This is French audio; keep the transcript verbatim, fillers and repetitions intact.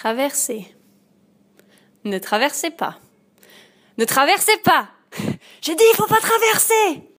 Traverser. Ne traversez pas. Ne traversez pas. J'ai dit, il faut pas traverser.